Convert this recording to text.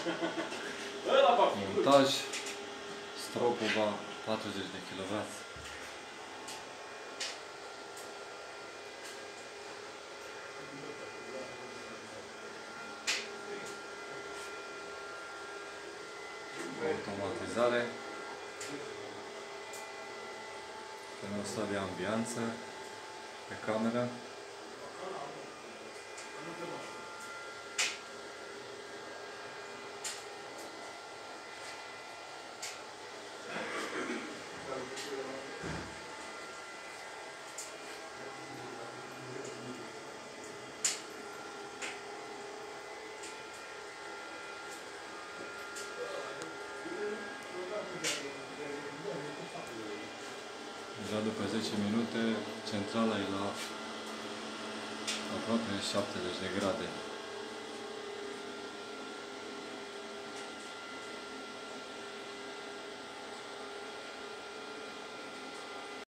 Montaj Stropowa 40 de kW. Automatizare. Termostat de ambianță pe cameră. Deja după 10 minute, centrala e la aproape 70 de grade.